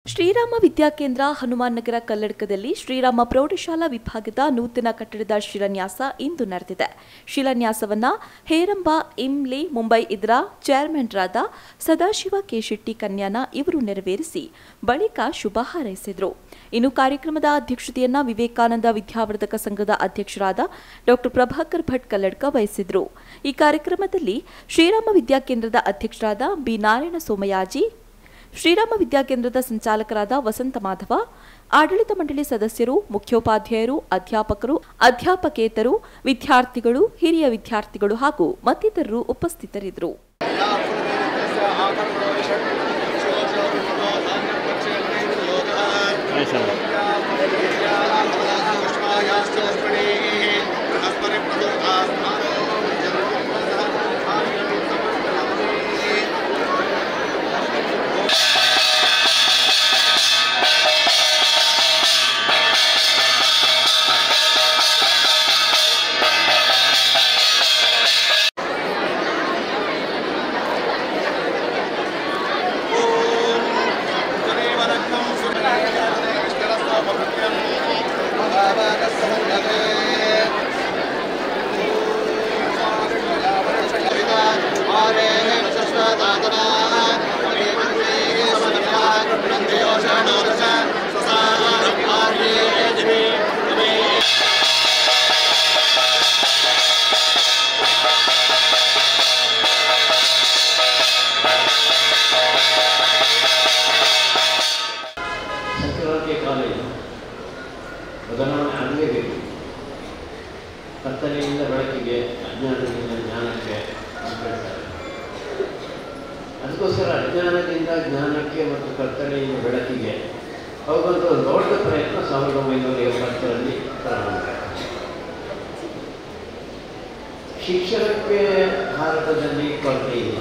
ಶ್ರೀರಾಮ ವಿದ್ಯಾಕೇಂದ್ರ ಹನುಮಾನ್ ನಗರ ಕಲ್ಲಡ್ಕದಲ್ಲಿ ಶ್ರೀರಾಮ ಪ್ರೌಢಶಾಲಾ ವಿಭಾಗದ ನೂತನ ಕಟ್ಟಡದ ಶಿಲಾನ್ಯಾಸ ಇಂದು ನಡೆದಿದೆ. ಶಿಲಾನ್ಯಾಸವನ್ನ ಹೇರಂಬ ಇಮ್ಲಿ ಮುಂಬೈ ಇದರ ಚೇರ್ಮನ್ರಾದ ಸದಾಶಿವ ಕೆ ಶೆಟ್ಟಿ ಕನ್ಯಾನ ಇವರು ನೆರವೇರಿಸಿ ಬಳಿಕ ಶುಭ ಹಾರೈಸಿದರು. ಇನ್ನು ಕಾರ್ಯಕ್ರಮದ ಅಧ್ಯಕ್ಷತೆಯನ್ನ ವಿವೇಕಾನಂದ ವಿದ್ಯಾವರ್ಧಕ ಸಂಘದ ಅಧ್ಯಕ್ಷರಾದ ಡಾ ಪ್ರಭಾಕರ್ ಭಟ್ ಕಲ್ಲಡ್ಕ ವಹಿಸಿದರು. ಈ ಕಾರ್ಯಕ್ರಮದಲ್ಲಿ ಶ್ರೀರಾಮ ವಿದ್ಯಾಕೇಂದ್ರದ ಅಧ್ಯಕ್ಷರಾದ ಬಿ ನಾರಾಯಣ ಸೋಮಯಾಜಿ, ಶ್ರೀರಾಮ ವಿದ್ಯಾಕೇಂದ್ರದ ಸಂಚಾಲಕರಾದ ವಸಂತ ಮಾಧವ, ಆಡಳಿತ ಮಂಡಳಿ ಸದಸ್ಯರು, ಮುಖ್ಯೋಪಾಧ್ಯಾಯರು, ಅಧ್ಯಾಪಕರು, ಅಧ್ಯಾಪಕೇತರು, ವಿದ್ಯಾರ್ಥಿಗಳು, ಹಿರಿಯ ವಿದ್ಯಾರ್ಥಿಗಳು ಹಾಗೂ ಮತ್ತಿತರರು ಉಪಸ್ಥಿತರಿದ್ದರು. ಬದಲಾವಣೆ ಆಗಲೇಬೇಕು. ಕತ್ತಲೆಯಿಂದ ಬೆಳಕಿಗೆ, ಅಜ್ಞಾನದಿಂದ ಜ್ಞಾನಕ್ಕೆ ಹೇಳ್ತಾರೆ. ಅದಕ್ಕೋಸ್ಕರ ಅಜ್ಞಾನದಿಂದ ಜ್ಞಾನಕ್ಕೆ ಮತ್ತು ಕತ್ತಲೆಯಿಂದ ಬೆಳಕಿಗೆ ಹೋಗುವಂಥ ಒಂದು ದೊಡ್ಡ ಪ್ರಯತ್ನ 1970ರಲ್ಲಿ ಪ್ರಾರಂಭ. ಶಿಕ್ಷಣಕ್ಕೆ ಭಾರತದಲ್ಲಿ ಕೊರತೆ ಇಲ್ಲ.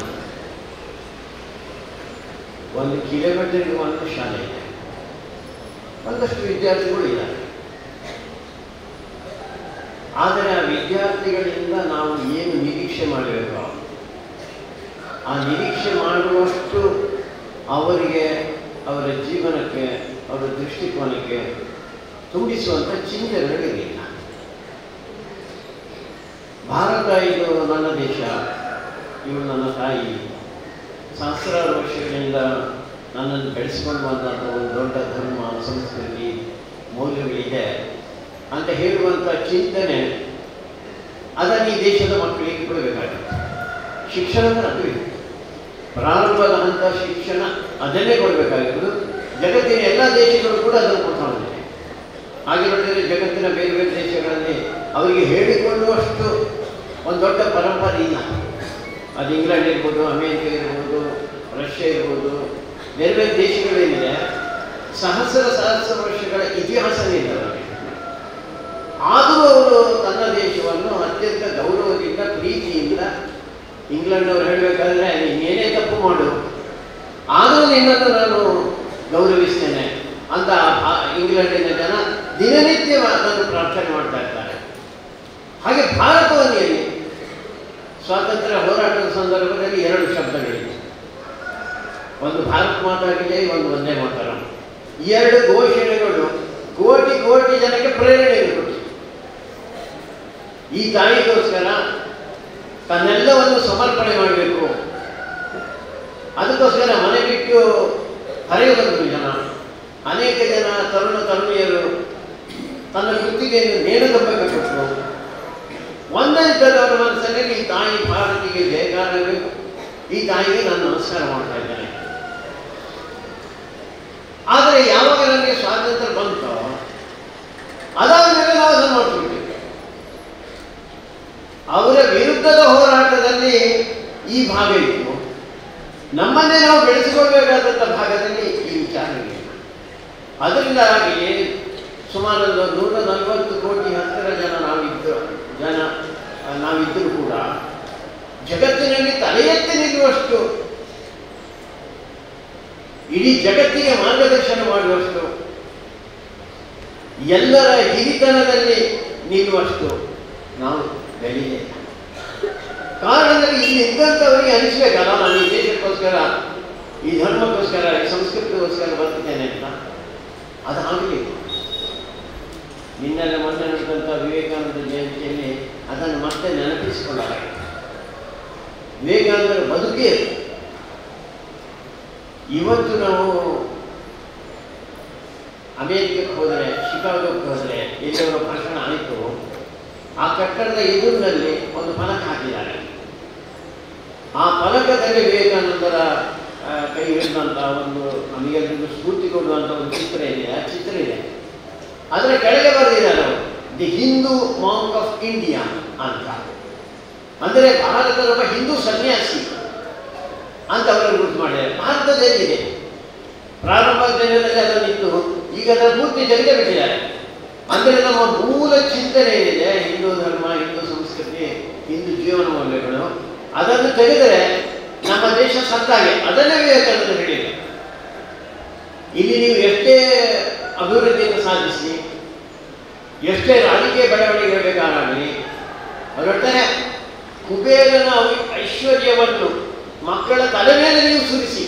1 ಕಿಲೋಮೀಟರ್ಗೆ ಒಂದು ಶಾಲೆ ಇದೆ, ಒಂದಷ್ಟು ವಿದ್ಯಾರ್ಥಿಗಳು ಇದ್ದಾರೆ. ಆದರೆ ಆ ವಿದ್ಯಾರ್ಥಿಗಳಿಂದ ನಾವು ಏನು ನಿರೀಕ್ಷೆ ಮಾಡಬೇಕು, ಆ ನಿರೀಕ್ಷೆ ಮಾಡುವಷ್ಟು ಅವರಿಗೆ, ಅವರ ಜೀವನಕ್ಕೆ, ಅವರ ದೃಷ್ಟಿಕೋನಕ್ಕೆ ತುಂಬಿಸುವಂಥ ಚಿಂತನೆಗಳಿರಲಿಲ್ಲ. ಭಾರತ ಇದು ನನ್ನ ದೇಶ, ಇವು ನನ್ನ ತಾಯಿ, ಸಹಸ್ರಾರು ವರ್ಷಗಳಿಂದ ನನ್ನನ್ನು ಬೆಳೆಸ್ಕೊಂಡು ಬಂದಂಥ ಒಂದು ದೊಡ್ಡ ಧರ್ಮ, ಸಂಸ್ಕೃತಿ, ಮೌಲ್ಯಗಳಿದೆ ಅಂತ ಹೇಳುವಂಥ ಚಿಂತನೆ ಅದನ್ನು ಈ ದೇಶದ ಮಕ್ಕಳಿಗೆ ಕೊಡಬೇಕಾಗುತ್ತೆ. ಶಿಕ್ಷಣದ ಅದು ಇದೆ, ಪ್ರಾರಂಭದ ಹಂತ ಶಿಕ್ಷಣ ಅದನ್ನೇ ಕೊಡಬೇಕಾಗಿರೋದು. ಜಗತ್ತಿನ ಎಲ್ಲ ದೇಶಗಳು ಕೂಡ ಅದನ್ನು ಕೊಡ್ತಾ ಬಂದಿದೆ. ಹಾಗೆ ನೋಡಿದರೆ ಜಗತ್ತಿನ ಬೇರೆ ಬೇರೆ ದೇಶಗಳಲ್ಲಿ ಅವರಿಗೆ ಹೇಳಿಕೊಳ್ಳುವಷ್ಟು ಒಂದು ದೊಡ್ಡ ಪರಂಪರೆ ಇಲ್ಲ. ಅದು ಇಂಗ್ಲೆಂಡ್ ಇರ್ಬೋದು, ಅಮೇರಿಕ ಇರ್ಬೋದು, ರಷ್ಯಾ ಇರ್ಬೋದು, ಬೇರೆ ಬೇರೆ ದೇಶಗಳೇನಿದೆ ಸಹಸ್ರ ವರ್ಷಗಳ ಇತಿಹಾಸನೇ ಇದೆ ಅವರಿಗೆ. ಆದರೂ ಅವರು ತನ್ನ ದೇಶವನ್ನು ಅತ್ಯಂತ ಗೌರವದಿಂದ, ಪ್ರೀತಿಯಿಂದ, ಇಂಗ್ಲೆಂಡ್ ಅವರು ಹೇಳಬೇಕಾದ್ರೆ ನೀನೇನೇ ತಪ್ಪು ಮಾಡು ಆದರೂ ನಿನ್ನನ್ನು ನಾನು ಗೌರವಿಸ್ತೇನೆ ಅಂತ ಇಂಗ್ಲೆಂಡಿನ ಜನ ದಿನನಿತ್ಯ ಅದನ್ನು ಪ್ರಾರ್ಥನೆ ಮಾಡ್ತಾ ಇರ್ತಾರೆ. ಹಾಗೆ ಭಾರತವನ್ನು ಸ್ವಾತಂತ್ರ್ಯ ಹೋರಾಟದ ಸಂದರ್ಭದಲ್ಲಿ 2 ಶಬ್ದಗಳಿವೆ. ಒಂದು ಭಾರತ್ ಮಾತಾ ಕಿ ಜೈ, ಒಂದು ವಂದೇ ಮಾತರಂ. 2 ಘೋಷಣೆಗಳು ಕೋಟಿ ಕೋಟಿ ಜನಕ್ಕೆ ಪ್ರೇರಣೆ ಕೊಟ್ಟು ಈ ತಾಯಿಗೋಸ್ಕರ ತನ್ನೆಲ್ಲವನ್ನು ಸಮರ್ಪಣೆ ಮಾಡಬೇಕು. ಅದಕ್ಕೋಸ್ಕರ ಮನೆ ಬಿಟ್ಟು ಹರಿಯುವಂಥ ಜನ, ಅನೇಕ ಜನ ತರುಣ ತರುಣಿಯರು ತನ್ನ ಕೃತಿಗೆಯನ್ನು ನೇಣುಗಂಬಕ್ಕೆ ಒಂದೇ ಇದ್ದದವರ ಮನಸ್ಸಿನಲ್ಲಿ ಈ ತಾಯಿ ಭಾರತಿಗೆ ಜಯಗಾರಬೇಕು, ಈ ತಾಯಿಗೆ ನಾನು ನಮಸ್ಕಾರ ಮಾಡ್ತಾ ಇದ್ದೇನೆ. ಆದರೆ ಯಾವಾಗ ನನಗೆ ಸ್ವಾತಂತ್ರ್ಯ ಬಂತೋ ಅದಾದ ಮೇಲೆ ನಾವು ಅದನ್ನು ಮಾಡ್ತಿದ್ದೇವೆ. ಅವರ ವಿರುದ್ಧದ ಹೋರಾಟದಲ್ಲಿ ಈ ಭಾಗ ಇತ್ತು, ನಮ್ಮನ್ನೇ ನಾವು ಬೆಳೆಸಿಕೊಳ್ಬೇಕಾದಂಥ ಭಾಗದಲ್ಲಿ ಈ ವಿಚಾರಗಳಿಲ್ಲ. ಅದರಿಂದಾಗಿ ಸುಮಾರು 140 ಕೋಟಿ ಹತ್ತಿರ ಜನ ನಾವಿದ್ದರೂ ಕೂಡ ಜಗತ್ತಿನಲ್ಲಿ ತಲೆ ಎತ್ತಿ ನಿಲ್ಲುವಷ್ಟು, ಇಡೀ ಜಗತ್ತಿಗೆ ಮಾರ್ಗದರ್ಶನ ಮಾಡುವಷ್ಟು, ಎಲ್ಲರ ಹಿರಿತನದಲ್ಲಿ ನಿಲ್ಲುವಷ್ಟು ನಾವು ಬೆಳೆಯಲಿಲ್ಲ. ಕಾರಣದಲ್ಲಿ ಇಲ್ಲಿ ಇದ್ದಂಥವರಿಗೆ ಅನಿಸ್ಬೇಕಲ್ಲ, ನಾನು ಈ ದೇಶಕ್ಕೋಸ್ಕರ ಈ ಧರ್ಮಕ್ಕೋಸ್ಕರ, ಈ ಸಂಸ್ಕೃತಿಗೋಸ್ಕರ ಬದುಕ್ತೇನೆ ಅಂತ. ಅದಾಗಲಿ. ನಿನ್ನೆಲ್ಲ ಮೊನ್ನೆ ನಡೆದಂಥ ವಿವೇಕಾನಂದ ಜಯಂತಿಯಲ್ಲಿ ಅದನ್ನು ಮತ್ತೆ ನೆನಪಿಸಿಕೊಳ್ಳಲಾಗಿದೆ. ವಿವೇಕಾನಂದರ ಬದುಕೇ ಇವತ್ತು ನಾವು ಅಮೇರಿಕಕ್ಕೆ ಹೋದರೆ, ಶಿಕಾಗೋಕ್ಕೆ ಹೋದರೆ, ಎಲ್ಲಿ ಅವರ ಭಾಷಣ ಆಯಿತು, ಆ ಕಟ್ಟಡದ ಎದುರಿನಲ್ಲಿ ಒಂದು ಫಲಕ ಹಾಕಿದ್ದಾರೆ. ಆ ಫಲಕದಲ್ಲಿ ವಿವೇಕಾನಂದರ ಕೈ ಹಿಡಿದಂಥ ಒಂದು ನಮಗೆಲ್ಲರಿಗೂ ಸ್ಫೂರ್ತಿ ಕೊಡುವಂಥ ಒಂದು ಚಿತ್ರ ಇದೆ. ಆ ಚಿತ್ರ ಇದೆ. ಅದರ ಕೆಳಗೆ ಬರೆದಿದ್ದಾರೆ ಅವರು, the Hindu monk of India ಅಂತ. ಅಂದರೆ ಭಾರತದ ಒಬ್ಬ ಹಿಂದೂ ಸನ್ಯಾಸಿ ಅಂತ ಅವರನ್ನು ಗುರುತು ಮಾಡಿದ್ದಾರೆ. ಭಾರತದಲ್ಲಿದೆ, ಪ್ರಾರಂಭದ ದಿನದಲ್ಲಿ ಅದನ್ನಿತ್ತು, ಈಗ ಅದರ ಪೂರ್ತಿ ಜಗತ್ತೆ ಬಿಟ್ಟಿದ್ದಾರೆ. ಅಂದರೆ ನಮ್ಮ ಮೂಲ ಚಿಂತನೆ ಏನಿದೆ, ಹಿಂದೂ ಧರ್ಮ, ಹಿಂದೂ ಸಂಸ್ಕೃತಿ, ಹಿಂದೂ ಜೀವನ ಮೌಲ್ಯಗಳು, ಅದನ್ನು ತೆಗೆದರೆ ನಮ್ಮ ದೇಶ ಸತ್ತಾಗೆ. ಅದನ್ನೇ ವಿವೇಕಾನಂದ ಹೇಳಿದೆ. ಇಲ್ಲಿ ನೀವು ಎಷ್ಟೇ ಅಭಿವೃದ್ಧಿಯನ್ನು ಸಾಧಿಸಿ, ಎಷ್ಟೇ ರಾಜಕೀಯ ಬೆಳವಣಿಗೆ ಬೇಕಾಗಲಿ, ಹೊರಟರೆ ಕುಬೇರನ ಐಶ್ವರ್ಯವನ್ನು ಮಕ್ಕಳ ತಲೆ ಮೇಲೆ ನೀವು ಸುರಿಸಿ,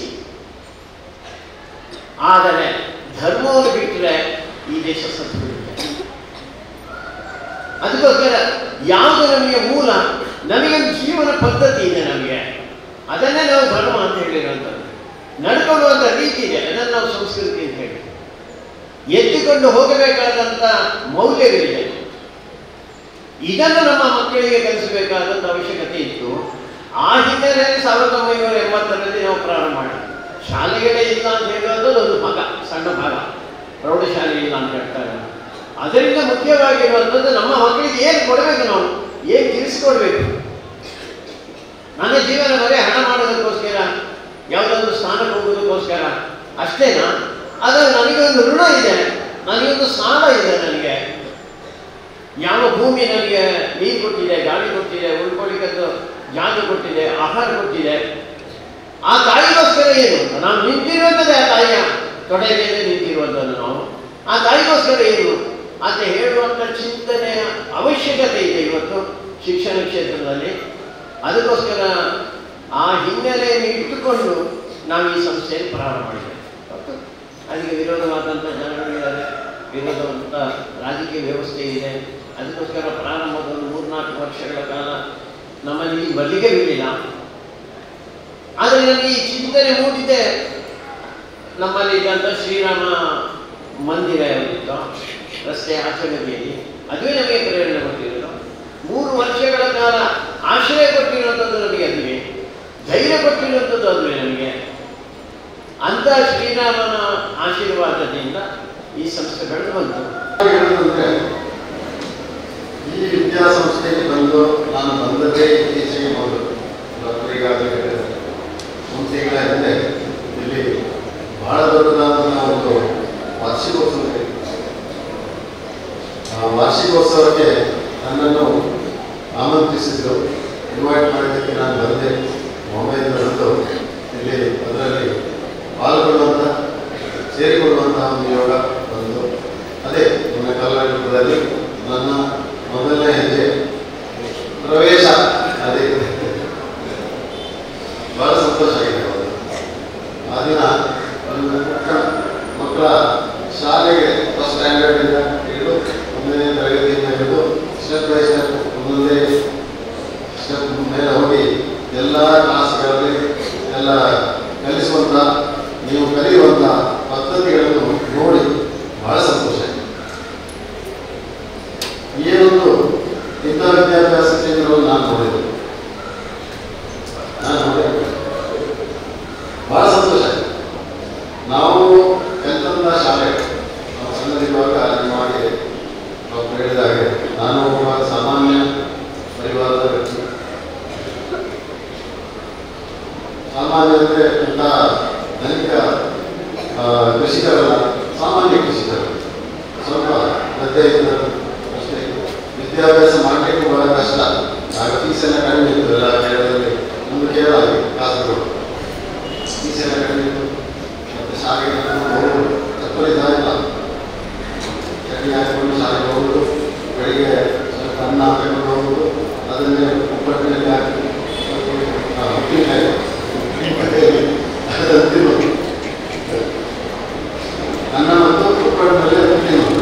ಆದರೆ ಧರ್ಮವನ್ನು ಬಿಟ್ಟರೆ ಈ ದೇಶ ಸತ್ತು ಬಿಡುತ್ತೆ. ಅದಕ್ಕೋಸ್ಕರ ಯಾವುದು ನಮಗೆ ಮೂಲ, ನಮಗೊಂದು ಜೀವನ ಪದ್ಧತಿ ಇದೆ, ನಮಗೆ ಅದನ್ನೇ ನಾವು ಧರ್ಮ ಅಂತ ಹೇಳಿರುವಂಥದ್ದು. ನಡ್ಕೊಳ್ಳುವಂಥ ರೀತಿ ಇದೆ, ಅದನ್ನು ನಾವು ಸಂಸ್ಕೃತಿ ಅಂತ ಹೇಳಿ ಎತ್ತಿಕೊಂಡು ಹೋಗಬೇಕಾದಂಥ ಮೌಲ್ಯಗಳಿದೆ. ಇದನ್ನು ನಮ್ಮ ಮಕ್ಕಳಿಗೆ ಕಲಿಸಬೇಕಾದಂಥ ಅವಶ್ಯಕತೆ ಇತ್ತು. ಆ ಹಿನ್ನೆಲೆಯಲ್ಲಿ 1980ರಲ್ಲಿ ನಾವು ಪ್ರಾರಂಭ ಮಾಡಿದ್ವಿ. ಶಾಲೆಗಳೇ ಇಲ್ಲ ಅಂತ ಹೇಳೋದು ಒಂದು ಭಾಗ, ಸಣ್ಣ ಭಾಗ, ಪ್ರೌಢಶಾಲೆ ಇಲ್ಲ ಅಂತ ಹೇಳ್ತಾರೆ. ಅದರಿಂದ ಮುಖ್ಯವಾಗಿರುವಂಥದ್ದು ನಮ್ಮ ಮಕ್ಕಳಿಗೆ ಏನು ಕೊಡಬೇಕು, ನಾವು ಏನು ತಿಳಿಸ್ಕೊಡ್ಬೇಕು. ನನ್ನ ಜೀವನ ಬರೀ ಹಣ ಮಾಡೋದಕ್ಕೋಸ್ಕರ, ಯಾವುದೊಂದು ಸ್ಥಾನಕ್ಕೆ ಹೋಗೋದಕ್ಕೋಸ್ಕರ ಅಷ್ಟೇನಾ? ಆದರೆ ನನಗೊಂದು ಋಣ ಇದೆ, ನನಗೊಂದು ಸಾಲ ಇದೆ. ನನಗೆ ಯಾವ ಭೂಮಿ ನನಗೆ ನೀರು ಕೊಟ್ಟಿದೆ, ಗಾಳಿ ಕೊಟ್ಟಿದೆ, ಉಳ್ಕೊಳ್ಳಿಕ್ಕಂದು ಜಾಗ ಕೊಟ್ಟಿದೆ, ಆಹಾರ ಕೊಟ್ಟಿದೆ, ಆ ತಾಯಿಗೋಸ್ಕರ ಏನು ನಾವು ನಿಂತಿರುವಂಥದ್ದೇ, ಆ ತಾಯಿಯ ತೊಡೆ ಮೇಲೆ ನಿಂತಿರುವಂಥದ್ದು ನಾವು, ಆ ತಾಯಿಗೋಸ್ಕರ ಏನು ಅಂತ ಹೇಳುವಂಥ ಚಿಂತನೆಯ ಅವಶ್ಯಕತೆ ಇದೆ ಇವತ್ತು ಶಿಕ್ಷಣ ಕ್ಷೇತ್ರದಲ್ಲಿ. ಅದಕ್ಕೋಸ್ಕರ ಆ ಹಿನ್ನೆಲೆಯನ್ನು ಇಟ್ಟುಕೊಂಡು ನಾವು ಈ ಸಂಸ್ಥೆಯನ್ನು ಪ್ರಾರಂಭ ಮಾಡಿದ್ದೇವೆ. ಅದಕ್ಕೆ ವಿರೋಧವಾದಂಥ ಜನಗಳಿದ್ದಾರೆ, ವಿರೋಧವಾದಂಥ ರಾಜಕೀಯ ವ್ಯವಸ್ಥೆ ಇದೆ. ಅದಕ್ಕೋಸ್ಕರ ಪ್ರಾರಂಭದ ಒಂದು 3-4 ವರ್ಷಗಳ ಕಾಲ ನಮ್ಮಲ್ಲಿ ಬಲಿಗೆ ಬೀಳಿಲ್ಲ. ಆದರೆ ನನಗೆ ಈ ಚಿಂತನೆ ಮೂಡಿದೆ. ನಮ್ಮಲ್ಲಿ ಇದ್ದಂಥ ಶ್ರೀರಾಮ ಮಂದಿರ ಇತ್ತು ರಸ್ತೆ ಆಚರಣೆಯಲ್ಲಿ, ಅದುವೇ ನಮಗೆ ಪ್ರೇರಣೆ ಕೊಟ್ಟಿರೋದು. 3 ವರ್ಷಗಳ ಕಾಲ ಆಶ್ರಯ ಕೊಟ್ಟಿರುವಂಥದ್ದು ನಮಗೆ, ಅದುವೇ ಧೈರ್ಯ ಕೊಟ್ಟಿರುವಂಥದ್ದು ಅದುವೇ ನಮಗೆ. ಅಂತ ಶ್ರೀರಾಮನ ಆಶೀರ್ವಾದದಿಂದ ಈ ಸಂಸ್ಥೆ ಬೆಳೆದು ಬಂತು. ಈ ವಿದ್ಯಾಸಂಸ್ಥೆಗೆ ಬಂದು ನಾನು ಬಂದದ್ದೇ ಇತ್ತೀಚೆಗೆ ಮೊದಲು. ಈಗಾಗಲೇ ಸಂಸ್ಥೆಗಳ ಹಿಂದೆ ಇಲ್ಲಿ ಬಹಳ ದೊಡ್ಡದಾದ ಒಂದು ವಾರ್ಷಿಕೋತ್ಸವ ಇದೆ. ಆ ವಾರ್ಷಿಕೋತ್ಸವಕ್ಕೆ ನನ್ನನ್ನು ಆಮಂತ್ರಿಸಿದ್ರು. ಇನ್ವೈಟ್ ಮಾಡೋದಕ್ಕೆ ನಾನು ಬಂದೆ. ಮುಂಬೈಯಿಂದ ಬಂದು ಇಲ್ಲಿ ಅದರಲ್ಲಿ ಪಾಲ್ಗೊಳ್ಳುವಂಥ, ಸೇರಿಕೊಳ್ಳುವಂಥ ಒಂದು ಯೋಗ ಬಂದು, ಅದೇ ನನ್ನ ಕರ್ನಾಟಕದಲ್ಲಿ ನನ್ನ ಮೊದಲನೇ ಹೆಜ್ಜೆ ಪ್ರವೇಶ. ಅದೇ ಭಾಳ ಸಂತೋಷ ಆಗಿದೆ. ಆ ದಿನ ಒಂದು ಮಕ್ಕಳ ಶಾಲೆಗೆ ಫಸ್ಟ್ ಸ್ಟ್ಯಾಂಡರ್ಡಿಂದ ಹಿಡಿದು 1ನೇ ತರಗತಿಯಿಂದ ಹಿಡಿದು ಸ್ಟೆಪ್ ಬೈ ಸ್ಟೆಪ್ ಒಂದೊಂದೇ ಸ್ಟೆಪ್ ಮೇಲೆ ಹೋಗಿ ಎಲ್ಲ ಕ್ಲಾಸ್ಗಳಲ್ಲಿ ಎಲ್ಲ ಕಲಿಸುವಂಥ, ನೀವು ಕಲಿಯುವಂಥ ಪದ್ಧತಿಗಳನ್ನು ನೋಡಿ ಬಹಳ ಸಂತೋಷ ಆಗಿದೆ. ಏನೊಂದು ಇಂಥ ವಿದ್ಯಾಭ್ಯಾಸ ಕೇಂದ್ರವನ್ನು ನಾನು ನೋಡಿದೆ, ಬಹಳ ಸಂತೋಷ ಆಗಿದೆ. ನಾವು ಕಲಿತಂಥ ಶಾಲೆಗಳು, ನಾವು ಸಣ್ಣದಿರುವಾಗ ನಿಮಗೆ ನಾವು ಹೇಳಿದ ಹಾಗೆ ನಾನು ಒಬ್ಬ ಸಾಮಾನ್ಯ ಪರಿವಾರದ ವ್ಯಕ್ತಿ. ಸಾಮಾನ್ಯ ಅಂದರೆ ಇಂಥ ಧನಿಕ ಕೃಷಿಕರಲ್ಲ, ಸಾಮಾನ್ಯ ಕೃಷಿಕರು, ಸ್ವಲ್ಪ ಗದ್ದೆ ಇದ್ದರು ಅಷ್ಟೇ. ವಿದ್ಯಾಭ್ಯಾಸ ಮಾಡಲಿಕ್ಕೂ ಬಹಳ ಕಷ್ಟ. ಆಗ ಫೀಸೆಲ್ಲ ಕಡಿಮೆ ಇತ್ತು. ಎಲ್ಲ ಕೇರಳದಲ್ಲಿ, ಒಂದು ಕೇರಳ ಆಗಿ ಕಾಸರಗೋಡು, ಫೀಸೆಲ್ಲ ಕಡಿಮೆ ಇತ್ತು. ಮತ್ತು ಶಾಲೆಗೆ ಹೋಗೋದು ಚಪ್ಪಲಿ ಇಲ್ಲ, ಚಟ್ನಿ ಹಾಕಿಕೊಂಡು ಶಾಲೆಗೆ ಹೋಗೋದು, ಬೆಳಿಗ್ಗೆ ಸ್ವಲ್ಪ ಅನ್ನ ತಗೊಂಡು ಹೋಗೋದು, ಅದನ್ನೇ ಉಪ್ಪಟ್ಟಿನಲ್ಲಿ ಹಾಕಿ ಉಪ್ಪಿನಕಾಯಿ ಅದನ್ನು ಅನ್ನ ಮತ್ತು ಉಪ್ಪಳದಲ್ಲಿ ತಿನ್ನೋದು.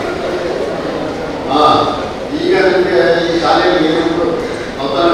ಈಗ ನಿಮಗೆ ಈ ಶಾಲೆಯಲ್ಲಿ ಏನು ಅವತಾರ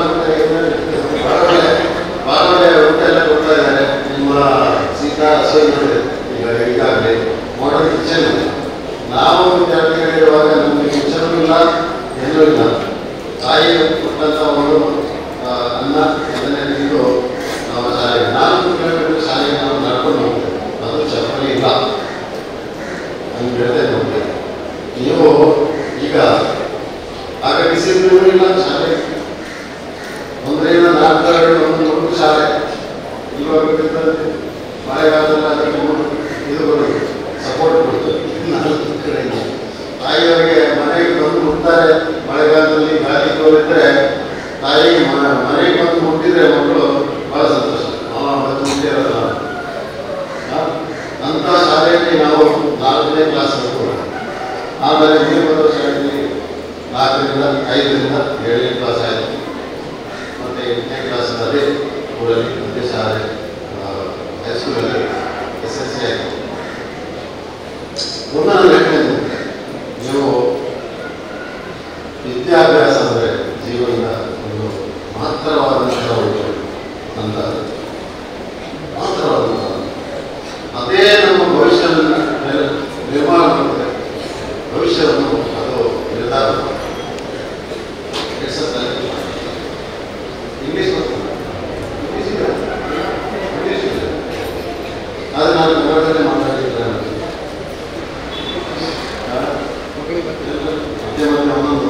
ಬಾರೊಡೆ ಊಟ ಎಲ್ಲ ಕೊಡ್ತಾ ಇದ್ದಾರೆ. ನಿಮ್ಮ ಸೀತಾ ಅಸೋಯಿದೆ ಈಗಾಗಲೇ ಮಾಡಲ್ ಕಿಚನ್. ನಾವು ವಿದ್ಯಾರ್ಥಿಗಳಿರುವಾಗ ನಮಗೆ ಕಿಚನ್ ಇಲ್ಲ, ಏನೂ ಇಲ್ಲ. ತಾಯಿ ಕೊಟ್ಟಂಥ ಒಂದು ಅನ್ನ ಅದನ್ನೇ ತಿಂದು ನಾವು ಶಾಲೆಗೆ 4 ಕಿಲೋಮೀಟರ್ ಶಾಲೆಗೆ ನಾವು ನಡ್ಕೊಂಡು ಹೋಗ್ತೇವೆ. ಅದು ಚಪ್ಪಲಿ ಇಲ್ಲ, ನಮ್ಗೆ ಹೇಳ್ತೇವೆ ನಮಗೆ. ನೀವು ಈಗ ಆಗ ಡಿಸಿಪ್ಲಿನ್ ಇಲ್ಲ ಶಾಲೆ, 1ರಿಂದ 4 ಒಂದು ಶಾಲೆ. ಇವಾಗ ಮಳೆಗಾಲದಲ್ಲಿ ಅದಕ್ಕೆ ಇದು ಬರೋದು ಸಪೋರ್ಟ್ ಕೊಡ್ತಾರೆ 4 ಕಡೆಯಿಂದ. ತಾಯಿಯವರಿಗೆ ಮನೆಗೆ ಬಂದು ಮುಟ್ತಾರೆ. ಮಳೆಗಾಲದಲ್ಲಿ ಗಾಳಿ ತೋರಿದ್ರೆ ತಾಯಿಗೆ ಮನೆಗೆ ಬಂದು ಮುಟ್ಟಿದ್ರೆ ಮಕ್ಕಳು ಬಹಳ ಸಂತೋಷ. ಮುಟ್ಟಿರಲ್ಲ ಅಂತ ಶಾಲೆಯಲ್ಲಿ ನಾವು 4ನೇ ಕ್ಲಾಸ್ ಹೋಗ್ಬೋದು. ಆಮೇಲೆ ವೀರಭದ್ರ ಶಾಲೆಯಲ್ಲಿ 4ರಿಂದ 5ರಿಂದ 7ನೇ ಕ್ಲಾಸ್ ಆಯಿತು. ಮತ್ತು 8ನೇ ಕ್ಲಾಸ್ ಅದೇ ಊರಲ್ಲಿ ಅದೇ ಶಾಲೆ ಹೈಸ್ಕೂಲಲ್ಲಿ SSC ಆಯಿತು. ಒಂದೊಂದು ಹೇಳ್ತೇನೆ, ನೀವು ವಿದ್ಯಾಭ್ಯಾಸ ಅಂದರೆ ಜೀವನದ ಒಂದು ಮಹತ್ತರವಾದಂಥ ಒಂದು ಅಂತ ಮಾತ್ರವಾದಂಥ ಅದೇ ನಮ್ಮ ಭವಿಷ್ಯವನ್ನು ನಿರ್ಮಾಣ ಮಾಡುತ್ತೆ. ಭವಿಷ್ಯವನ್ನು ಅದು ನಿರ್ಧಾರ ಇಂಗ್ಲೀಷ್ ಆದರೆ ನಾನು ಕನ್ನಡದಲ್ಲೇ ಮಾತಾಡಿದ್ರೆ ಒಂದೊಂದು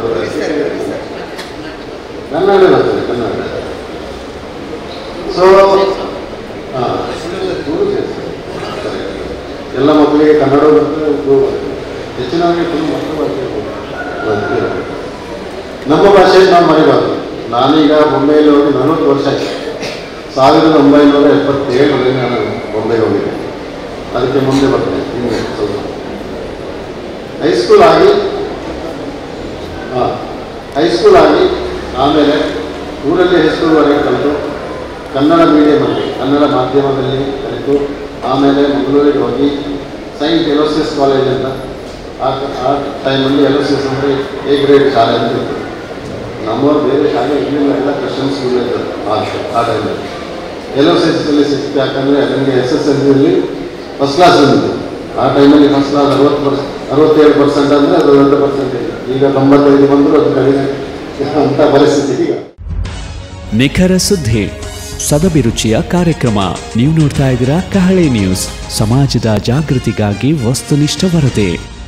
ಕನ್ನಡ ಬರ್ತದೆ. ಕನ್ನಡ ಸೊ ಎಲ್ಲ ಮಕ್ಕಳಿಗೆ ಕನ್ನಡ ಬರ್ತದೆ, ಹೆಚ್ಚಿನವರಿಗೆ ನಮ್ಮ ಭಾಷೆಯನ್ನು ನಾವು ಮರಿಬಾರ್ದು. ನಾನೀಗ ಬೊಂಬೆಯಲ್ಲಿ ಹೋಗಿ 40 ವರ್ಷ ಆಯಿತು. 1977ರಲ್ಲಿ ನಾನು ಬೊಂಬೆಗೆ ಹೋಗಿದ್ದೆ. ಅದಕ್ಕೆ ಮುಂದೆ ಬರ್ತೇನೆ ಹಿಂದೆ ಸ್ವಲ್ಪ ಹೈಸ್ಕೂಲ್ ಆಗಿ ಆಮೇಲೆ ಊರಲ್ಲಿ ಹೈಸ್ಕೂಲ್ವರೆಗೆ ಕಲಿತು ಕನ್ನಡ ಮೀಡಿಯಮಲ್ಲಿ ಕನ್ನಡ ಮಾಧ್ಯಮದಲ್ಲಿ ಕಲಿತು ಆಮೇಲೆ ಮಂಗಳೂರಿಗೆ ಹೋಗಿ ಸೈಂಟ್ ಎಲೋಸಿಯಸ್ ಕಾಲೇಜ್ ಅಂತ ಆ ಟೈಮಲ್ಲಿ ಎಲೋಸಿಯಸ್ ಅಂದರೆ A ಗ್ರೇಡ್ ಶಾಲೆ ಅಂತ ಇರ್ತದೆ. ನಮ್ಮವ್ರು ಬೇರೆ ಶಾಲೆ ಇರಲಿಲ್ಲ, ಎಲ್ಲ ಕ್ರಿಶ್ಚಿಯನ್ ಸ್ಕೂಲ್ ಇರ್ತದೆ ಆ ಟೈಮಲ್ಲಿ. ಎಲೋಸಿಯಸ್ಸಲ್ಲಿ ಸಿಕ್ತು, ಯಾಕಂದರೆ ನನಗೆ SSLCಯಲ್ಲಿ ಫಸ್ಟ್ ಕ್ಲಾಸ್ ಬಂದಿತ್ತು. ಆ ಟೈಮಲ್ಲಿ ಫಸ್ಟ್ ಕ್ಲಾಸ್ 67% ಅಂದರೆ ಅದು ದೊಡ್ಡ ಪರ್ಸೆಂಟೇಜ್. ಈಗ 95 ಬಂದರೂ ಅದು ಕಡಿಮೆ ಅಂತ ಪರಿಸ್ಥಿತಿ ಈಗ. ನಿಖರ ಸುದ್ದಿ, ಸದಭಿರುಚಿಯ ಕಾರ್ಯಕ್ರಮ. ನೀವು ನೋಡ್ತಾ ಇದ್ದೀರಾ ಕಹಳೆ ನ್ಯೂಸ್, ಸಮಾಜದ ಜಾಗೃತಿಗಾಗಿ ವಸ್ತುನಿಷ್ಠ ವರದಿ.